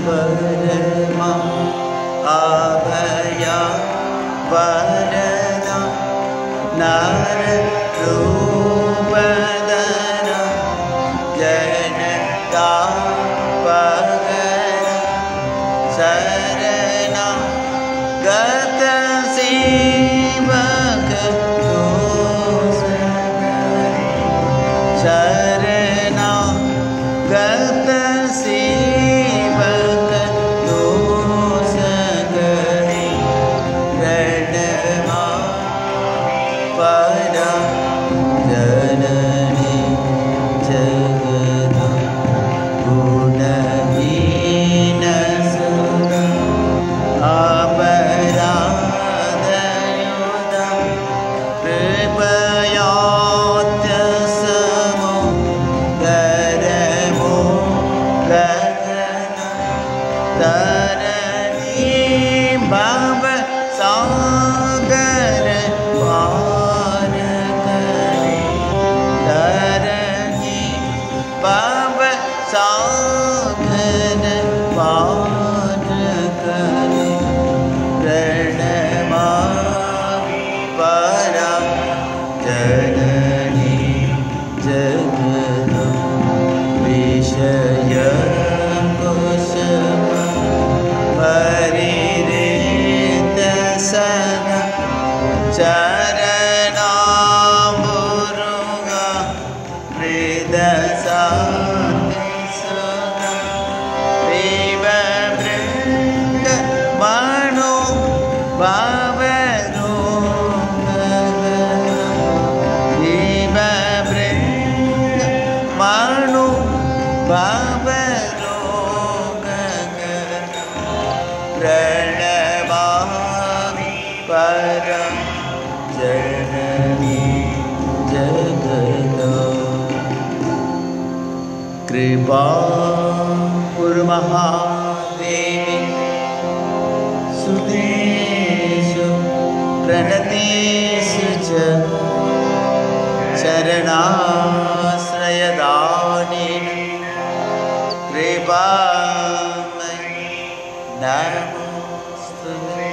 paramam abhaya varada nararupadara janata pagara sarana gata sivaka dosagari sarana gata sivaka dosagari pranama pada janani jagata gunahina sura aparadayudam kripayatyasamo garamo gagana tarani bhava sagara parakare tarani bhava sagara parakare pranamami param janani jagata vishayam kusama paririta sana charanamurunga hridasati suna viva vrinda mano bhavarunga viva vrinda mano bhavarunga pranamami param janani jagata kripa purmahadevi sudeshu pranatesu cha charanasrayadani kripa namostute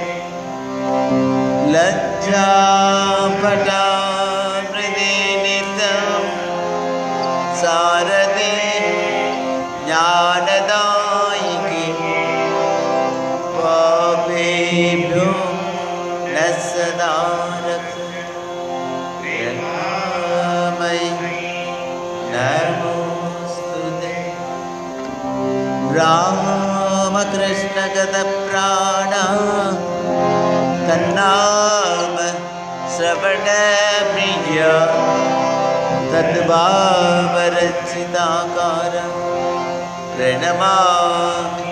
lajjapata pradinitam sarade jnanadayike papebhyo nasadarata pranamai namostute Rama Krishna Gata Prana Tannama Sravana Priya Tadvavarachidakara Pranamami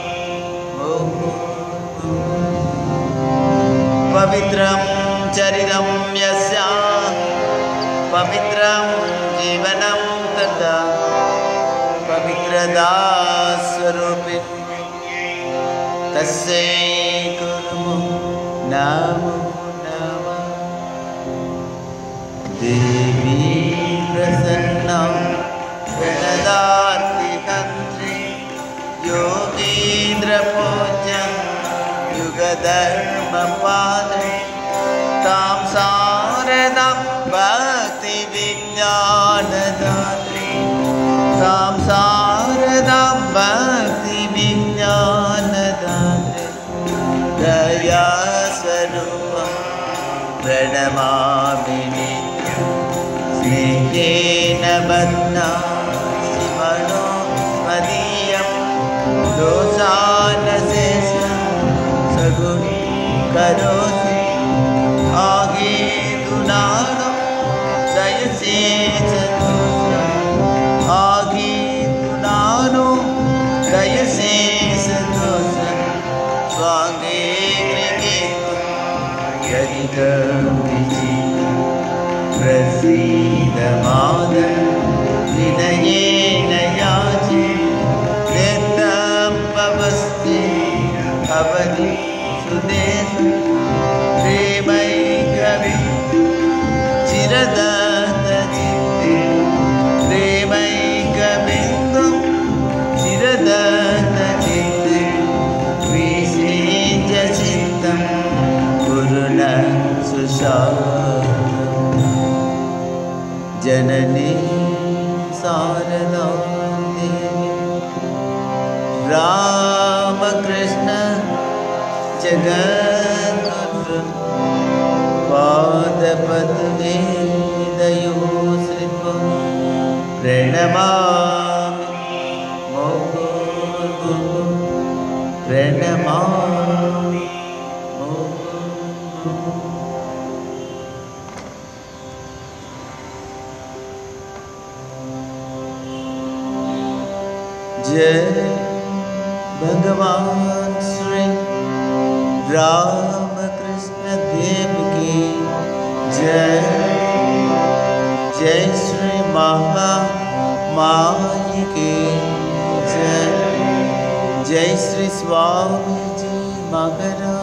Pavitram Charidam Yasya Pavitram Jivanam Tata Pavitradaswarupin Tassai Kurmu Namo Namah Devi Prasanna Pranadati Tantri Yogindra Puja Yugadharma Padre Tam Saradam Bhakti Vijnana Datri Tam Saradam Bhakti Vijnana Datri Daya Swarupa Pranamami Nityam Snehena Badna Simano Madiyam Dosana Sesha Saguni Karosi Agi Dunano Dayasi Chatusra Agi Dunano Dayasi Chatusra Swangi Krikitu Yadikam Viji Prasida Madha Vinayena Yaji Netam Pavasti Avadi Sudesha Premai Kavi Chiradata Chitte Premai Kavindam Chiradata Chitte जननी शारदा देवी रामकृष्ण जगद्गुरु पादपद्मे दयोश्रित्वं प्रणमामि मुहुर्मुहुः प्रणमामि मुहुर्मुहुः। जय भगवान श्री रामकृष्ण देव की जय। जय श्री महामाई की जय। जय श्री स्वामी जी महाराज